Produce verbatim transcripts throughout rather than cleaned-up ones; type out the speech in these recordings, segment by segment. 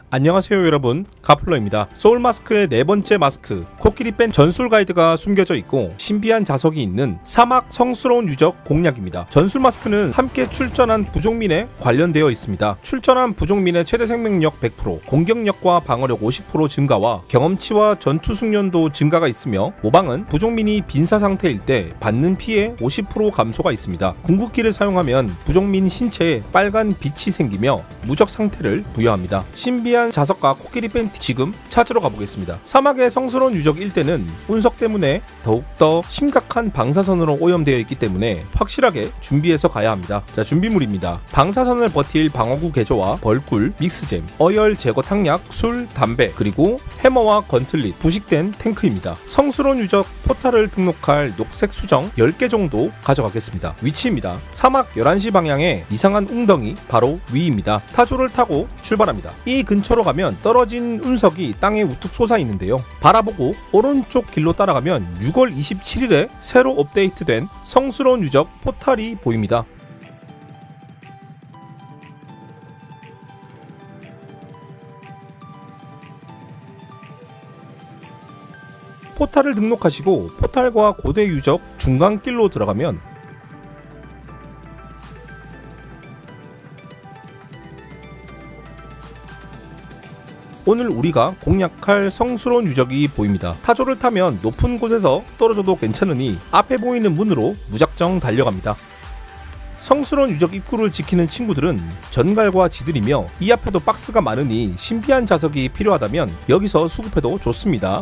안녕하세요 여러분, 가플러입니다. 소울마스크의 네 번째 마스크 코끼리 뺀 전술 가이드가 숨겨져 있고 신비한 자석이 있는 사막 성스러운 유적 공략입니다. 전술 마스크는 함께 출전한 부족민에 관련되어 있습니다. 출전한 부족민의 최대 생명력 백 퍼센트, 공격력과 방어력 오십 퍼센트 증가와 경험치와 전투 숙련도 증가가 있으며 모방은 부족민이 빈사 상태일 때 받는 피해 오십 퍼센트 감소가 있습니다. 궁극기를 사용하면 부족민 신체에 빨간 빛이 생기며 무적 상태를 부여합니다. 신비한 자석과 코끼리 팬티 지금 찾으러 가보겠습니다. 사막의 성스러운 유적 일대는 운석 때문에 더욱더 심각한 방사선으로 오염되어 있기 때문에 확실하게 준비해서 가야 합니다. 자, 준비물입니다. 방사선을 버틸 방어구 개조와 벌꿀, 믹스잼, 어열 제거 탕약, 술, 담배, 그리고 해머와 건틀릿, 부식된 탱크입니다. 성스러운 유적 포탈을 등록할 녹색 수정 열 개 정도 가져가겠습니다. 위치입니다. 사막 열한 시 방향에 이상한 웅덩이 바로 위입니다. 타조를 타고 출발합니다. 이 근처로 가면 떨어진 운석이 땅에 우뚝 솟아 있는데요. 바라보고 오른쪽 길로 따라가면 유월 이십칠일에 새로 업데이트된 성스러운 유적 포탈이 보입니다. 포탈을 등록하시고 포탈과 고대 유적 중간길로 들어가면 오늘 우리가 공략할 성스러운 유적이 보입니다. 타조를 타면 높은 곳에서 떨어져도 괜찮으니 앞에 보이는 문으로 무작정 달려갑니다. 성스러운 유적 입구를 지키는 친구들은 전갈과 지들이며 이 앞에도 박스가 많으니 신비한 자석이 필요하다면 여기서 수급해도 좋습니다.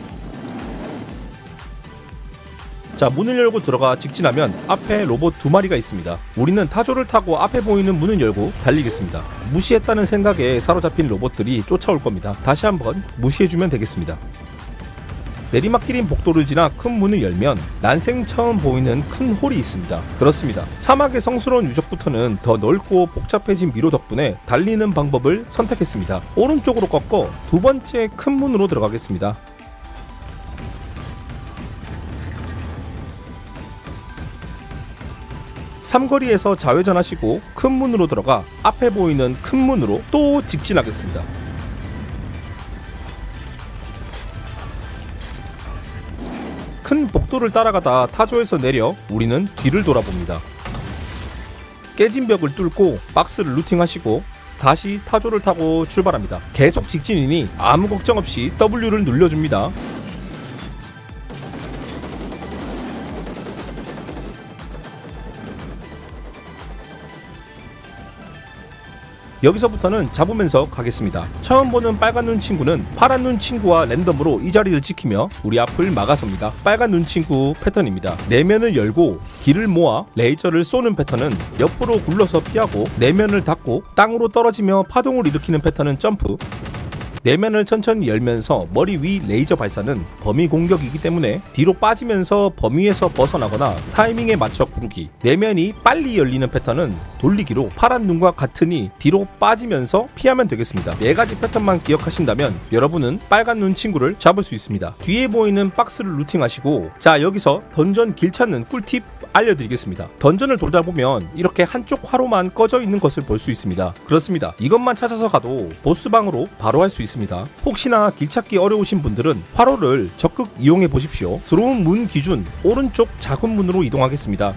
자, 문을 열고 들어가 직진하면 앞에 로봇 두 마리가 있습니다. 우리는 타조를 타고 앞에 보이는 문을 열고 달리겠습니다. 무시했다는 생각에 사로잡힌 로봇들이 쫓아올 겁니다. 다시 한번 무시해주면 되겠습니다. 내리막길인 복도를 지나 큰 문을 열면 난생 처음 보이는 큰 홀이 있습니다. 그렇습니다. 사막의 성스러운 유적부터는 더 넓고 복잡해진 미로 덕분에 달리는 방법을 선택했습니다. 오른쪽으로 꺾어 두 번째 큰 문으로 들어가겠습니다. 삼거리에서 좌회전하시고 큰 문으로 들어가 앞에 보이는 큰 문으로 또 직진하겠습니다. 큰 복도를 따라가다 타조에서 내려 우리는 뒤를 돌아봅니다. 깨진 벽을 뚫고 박스를 루팅하시고 다시 타조를 타고 출발합니다. 계속 직진이니 아무 걱정 없이 더블유를 눌러줍니다. 여기서부터는 잡으면서 가겠습니다. 처음 보는 빨간 눈 친구는 파란 눈 친구와 랜덤으로 이 자리를 지키며 우리 앞을 막아섭니다. 빨간 눈 친구 패턴입니다. 내면을 열고 길을 모아 레이저를 쏘는 패턴은 옆으로 굴러서 피하고, 내면을 닫고 땅으로 떨어지며 파동을 일으키는 패턴은 점프, 내면을 천천히 열면서 머리 위 레이저 발사는 범위 공격이기 때문에 뒤로 빠지면서 범위에서 벗어나거나 타이밍에 맞춰 구르기, 내면이 빨리 열리는 패턴은 돌리기로 파란 눈과 같으니 뒤로 빠지면서 피하면 되겠습니다. 네 가지 패턴만 기억하신다면 여러분은 빨간 눈 친구를 잡을 수 있습니다. 뒤에 보이는 박스를 루팅하시고, 자, 여기서 던전 길 찾는 꿀팁 알려드리겠습니다. 던전을 돌다 보면 이렇게 한쪽 화로만 꺼져 있는 것을 볼 수 있습니다. 그렇습니다. 이것만 찾아서 가도 보스방으로 바로 할 수 있습니다. 혹시나 길 찾기 어려우신 분들은 화로를 적극 이용해 보십시오. 들어온 문 기준 오른쪽 작은 문으로 이동하겠습니다.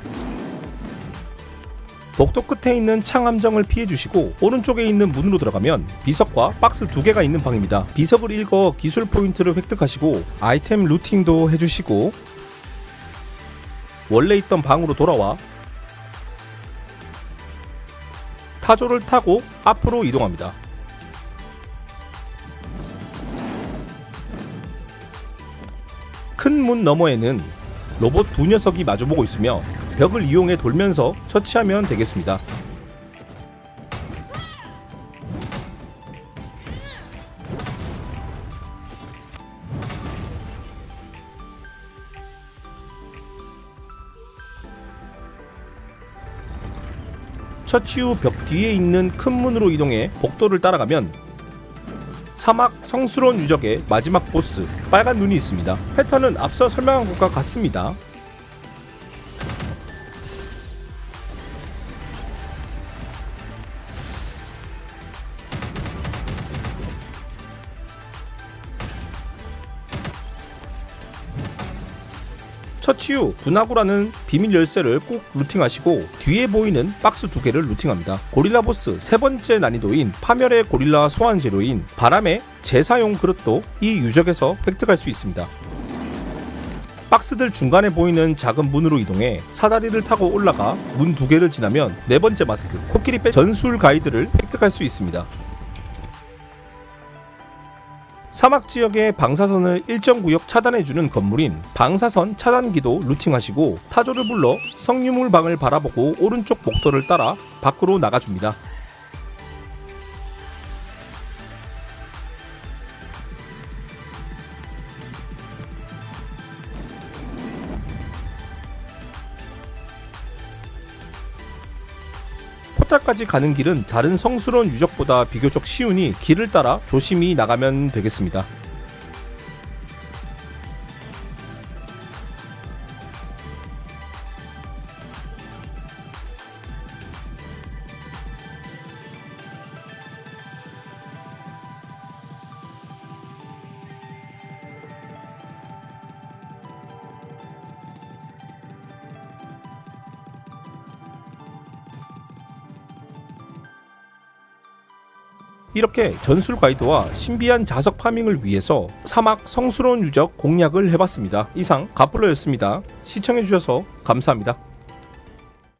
복도 끝에 있는 창 함정을 피해주시고 오른쪽에 있는 문으로 들어가면 비석과 박스 두 개가 있는 방입니다. 비석을 읽어 기술 포인트를 획득하시고 아이템 루팅도 해주시고 원래 있던 방으로 돌아와 타조를 타고 앞으로 이동합니다. 큰 문 너머에는 로봇 두 녀석이 마주보고 있으며 벽을 이용해 돌면서 처치하면 되겠습니다. 처치 후 벽 뒤에 있는 큰 문으로 이동해 복도를 따라가면 사막 성스러운 유적의 마지막 보스 빨간 눈이 있습니다. 패턴은 앞서 설명한 것과 같습니다. 처치 후 분화구라는 비밀 열쇠를 꼭 루팅하시고 뒤에 보이는 박스 두 개를 루팅합니다. 고릴라 보스 세 번째 난이도인 파멸의 고릴라 소환 재료인 바람의 제사용 그릇도 이 유적에서 획득할 수 있습니다. 박스들 중간에 보이는 작은 문으로 이동해 사다리를 타고 올라가 문 두 개를 지나면 네 번째 마스크 코끼리 뺀 전술 가이드를 획득할 수 있습니다. 사막 지역의 방사선을 일정 구역 차단해주는 건물인 방사선 차단기도 루팅하시고 타조를 불러 성유물 방을 바라보고 오른쪽 복도를 따라 밖으로 나가줍니다. 포탈까지 가는 길은 다른 성스러운 유적보다 비교적 쉬우니 길을 따라 조심히 나가면 되겠습니다. 이렇게 전술 가이드와 신비한 자석 파밍을 위해서 사막 성스러운 유적 공략을 해봤습니다. 이상 가플러였습니다. 시청해주셔서 감사합니다.